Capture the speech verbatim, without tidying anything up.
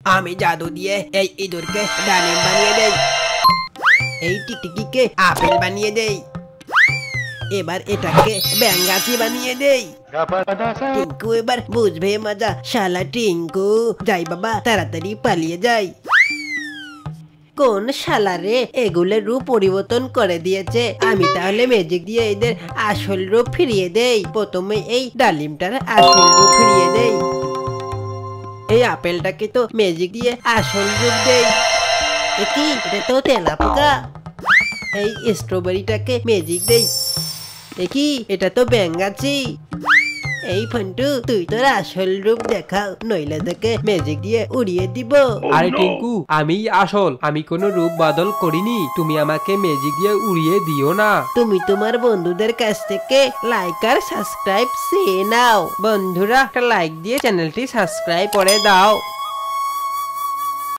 আমি জাদু দিয়ে এই ইঁদুরকে ডালিম বানিয়ে দেই, এই টিকটিকিকে আপেল বানিয়ে দেই, এবার এটাকে ব্যাঙাচি বানিয়ে দেই। টিঙ্কু এবার বুঝবে মজা। শালা টিঙ্কু, যাই বাবা তাড়াতাড়ি পালিয়ে যাই। কোন শালা রে এগুলোর রূপ পরিবর্তন করে দিয়েছে? আমি তাহলে ম্যাজিক দিয়ে এদের আসল রূপ ফিরিয়ে দেই। প্রথমে এই ডালিমটার আসল রূপ ফিরিয়ে দেই, এই আপেলটাকে তো ম্যাজিক দিয়ে আসল রূপ দেই। কি এটা তো তেলাপোকা। এই স্ট্রবেরিটাকে ম্যাজিক দেই। কি এটা তো ব্যাঙাচি। এই ফন্টু তুই তোর আসল রূপ দেখাও, নইলে তোকে ম্যাজিক দিয়ে উড়িয়ে দিব। আরে টিঙ্কু, আমি আসল, আমি কোনো রূপ বদল করিনি, তুমি আমাকে ম্যাজিক দিয়ে উড়িয়ে দিও না। তুমি তোমার বন্ধুদের কাছ থেকে লাইক আর সাবস্ক্রাইব চেয়ে নাও। বন্ধুরা একটা লাইক দিয়ে চ্যানেলটি সাবস্ক্রাইব করে দাও।